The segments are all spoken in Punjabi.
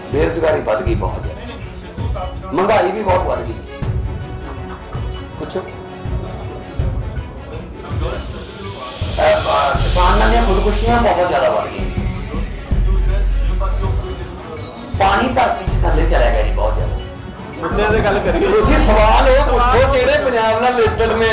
बेरोजगारी बढ़ गई बहुत ज़्यादा, महंगाई भी बहुत बढ़ गई। पूछो किसानों दी खुदकुशियां बहुत ज़्यादा बढ़ गई, पानी धरती च थल्ले चला गया जी बहुत ज़्यादा। तुसीं सवाल वो पूछो जेड़े पंजाब नाल रिलेटेड ने।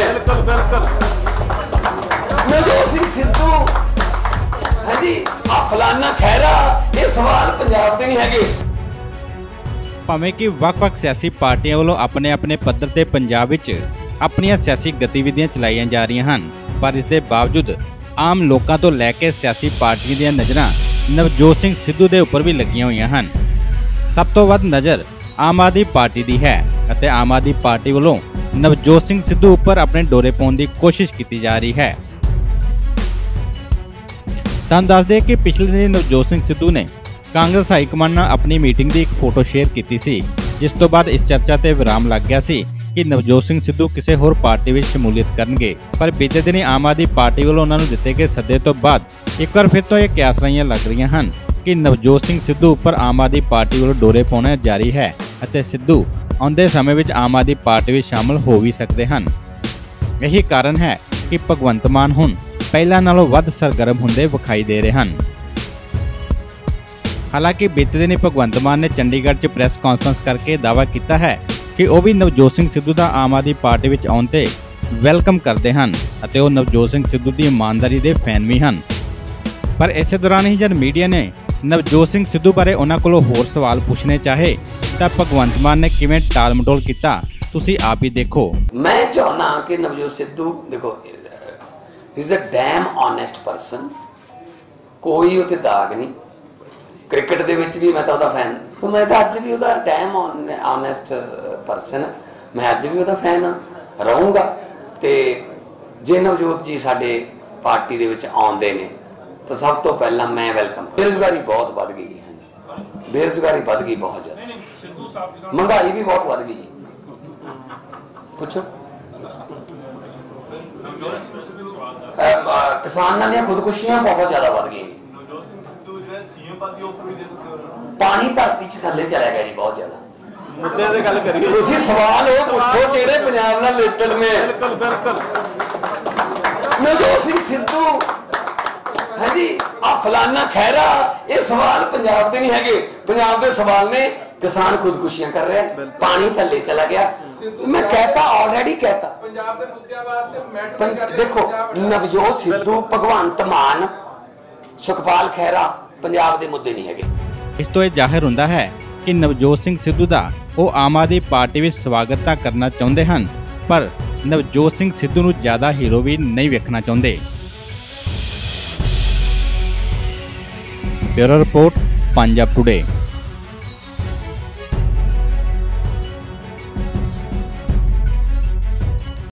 नवजोत सिंह सिद्धू हाँ जी आ फलाना खैरा, ये सवाल पंजाब दे नहीं हैगे। भावें कि ਵੱਖ-ਵੱਖ सियासी पार्टियां ਵੱਲੋਂ अपने अपने पद्धर ते पंजाब विच अपनियां सियासी गतिविधियां चलाईਆਂ जा रਹੀਆਂ ਹਨ, पर इस दे बावजूद आम लोगों तो लैके सियासी पार्टियां ਦੀਆਂ नज़रां नवजोत सिंह सिद्धू ਦੇ ਉੱਪਰ ਵੀ ਲੱਗੀਆਂ ਹੋਈਆਂ ਹਨ। ਸਭ ਤੋਂ ਵੱਧ ਨਜ਼ਰ ਆਮ ਆਦਮੀ ਪਾਰਟੀ ਦੀ ਹੈ ਅਤੇ ਆਮ ਆਦਮੀ ਪਾਰਟੀ ਵੱਲੋਂ ਨਵਜੋਤ ਸਿੰਘ ਸਿੱਧੂ ਉੱਪਰ ਆਪਣੇ ਡੋਰੇ ਪਾਉਣ ਦੀ ਕੋਸ਼ਿਸ਼ ਕੀਤੀ ਜਾ ਰਹੀ ਹੈ। ਤੁਹਾਨੂੰ ਦੱਸ ਦੇ ਕਿ ਪਿਛਲੇ ਦਿਨ ਨਵਜੋਤ ਸਿੰਘ ਸਿੱਧੂ ਨੇ ਕਾਂਗਰਸ ਹਾਈ ਕਮਾਂਡ ਨਾਲ ਆਪਣੀ ਮੀਟਿੰਗ ਦੀ ਇੱਕ ਫੋਟੋ ਸ਼ੇਅਰ ਕੀਤੀ ਸੀ, ਜਿਸ ਤੋਂ ਬਾਅਦ ਇਸ ਚਰਚਾ ਤੇ ਵਿਰਾਮ ਲੱਗ ਗਿਆ ਸੀ ਕਿ ਨਵਜੋਤ ਸਿੰਘ ਸਿੱਧੂ ਕਿਸੇ ਹੋਰ ਪਾਰਟੀ ਵਿੱਚ ਸ਼ਮੂਲੀਅਤ ਕਰਨਗੇ। ਪਰ ਬੀਤੇ ਦਿਨੀ ਆਮ ਆਦਮੀ ਪਾਰਟੀ ਵੱਲੋਂ ਉਹਨਾਂ ਨੂੰ ਦਿੱਤੇ ਗਏ ਸੱਦੇ ਤੋਂ ਬਾਅਦ ਇੱਕ ਵਾਰ ਫਿਰ ਤੋਂ ਇਹ ਕਿਆਸਰਾਈਆਂ ਲੱਗ ਰਹੀਆਂ ਹਨ ਕਿ ਨਵਜੋਤ ਸਿੰਘ ਸਿੱਧੂ ਉੱਪਰ ਆਮ ਆਦਮੀ ਪਾਰਟੀ ਵੱਲੋਂ ਡੋਰੇ ਪਾਉਣਾ ਜਾਰੀ ਹੈ ਅਤੇ ਸਿੱਧੂ ਆਉਂਦੇ ਸਮੇਂ ਵਿੱਚ ਆਮ ਆਦਮੀ ਪਾਰਟੀ ਵਿੱਚ ਸ਼ਾਮਲ ਹੋ ਵੀ ਸਕਦੇ ਹਨ। ਇਹੀ ਕਾਰਨ ਹੈ ਕਿ ਭਗਵੰਤ ਮਾਨ ਹੁਣ ਪਹਿਲਾਂ ਨਾਲੋਂ ਵੱਧ ਸਰਗਰਮ ਹੁੰਦੇ ਵਿਖਾਈ ਦੇ ਰਹੇ ਹਨ। ਹਾਲਾਂਕਿ ਬੀਤੇ ਦਿਨ ਭਗਵੰਤ ਮਾਨ ਨੇ ਚੰਡੀਗੜ੍ਹ 'ਚ ਪ੍ਰੈਸ ਕਾਨਫਰੰਸ ਕਰਕੇ ਦਾਅਵਾ ਕੀਤਾ ਹੈ ਕਿ ਉਹ ਵੀ ਨਵਜੋਤ ਸਿੰਘ ਸਿੱਧੂ ਦਾ ਆਮ ਆਦਮੀ ਪਾਰਟੀ ਵਿੱਚ ਆਉਣ ਤੇ ਵੈਲਕਮ ਕਰਦੇ ਹਨ ਅਤੇ ਉਹ ਨਵਜੋਤ ਸਿੰਘ ਸਿੱਧੂ ਦੀ ਇਮਾਨਦਾਰੀ ਦੇ ਫੈਨ ਵੀ ਹਨ। ਪਰ ਇਸੇ ਦੌਰਾਨ ਹੀ ਜਦ ਮੀਡੀਆ ਨੇ ਨਵਜੋਤ ਸਿੰਘ ਸਿੱਧੂ ਬਾਰੇ ਉਹਨਾਂ ਕੋਲੋਂ ਹੋਰ ਸਵਾਲ ਪੁੱਛਣੇ ਚਾਹੇ ਤਾਂ ਭਗਵੰਤ ਮਾਨ ਨੇ ਕਿਵੇਂ ਟਾਲ ਮਟੋਲ ਕੀਤਾ, ਤੁਸੀਂ ਆਪ ਹੀ ਦੇਖੋ। मैं चाहना कि नवजोत सिद्धू देखो is a damn honest person, कोई उते दाग नहीं। क्रिकेट दे विच भी मैं तो ਉਹਦਾ फैन सो मैं तो अज भी ਉਹਦਾ डैम ऑनेस्ट पर्सन, मैं अज भी ਉਹਦਾ फैन रहूँगा। ਤੇ ਜੇ ਨਵਜੋਤ ਜੀ ਸਾਡੇ ਪਾਰਟੀ ਦੇ ਵਿੱਚ ਆਉਂਦੇ ਨੇ ਤਾਂ ਸਭ ਤੋਂ ਪਹਿਲਾਂ ਮੈਂ ਵੈਲਕਮ। ਬੇਰੁਜ਼ਗਾਰੀ ਬਹੁਤ ਵੱਧ ਗਈ ਹੈ, ਬੇਰੁਜ਼ਗਾਰੀ ਵੱਧ ਗਈ ਬਹੁਤ ਜ਼ਿਆਦਾ, महंगाई भी बहुत बढ़ गई। पूछो किसानों दी खुदकुशियां बहुत ज्यादा बढ़ गई, पानी धरती च थल्ले चला गया जी बहुत ज्यादा। तुसीं सवाल वो पूछो जेड़े पंजाब नाल रिलेटेड ने। नवजोत सिंह सिद्धू हाँ जी आ फलाना खैरा, ये सवाल पंजाब दे नहीं हैगे। पंजाब दे सवाल ने किसान खुदकुशियां कर रहे हैं, पानी थल्ले चला गया। मैं कहता ऑलरेडी कहता देखो नवजोत सिद्धू भगवंत मान सुखपाल खैरा पंजाब दे मुद्दे नहीं हैगे। ਇਸ ਤੋਂ ਇਹ ਜ਼ਾਹਿਰ ਹੁੰਦਾ ਹੈ ਕਿ ਨਵਜੋਤ ਸਿੰਘ ਸਿੱਧੂ ਦਾ ਉਹ ਆਮ ਆਦਮੀ ਪਾਰਟੀ ਵਿੱਚ ਸਵਾਗਤ ਤਾਂ ਕਰਨਾ ਚਾਹੁੰਦੇ ਹਨ, ਪਰ ਨਵਜੋਤ ਸਿੰਘ ਸਿੱਧੂ ਨੂੰ ਜ਼ਿਆਦਾ ਹੀਰੋ ਵੀ ਨਹੀਂ ਵੇਖਣਾ ਚਾਹੁੰਦੇ। Bureau report, Punjab today.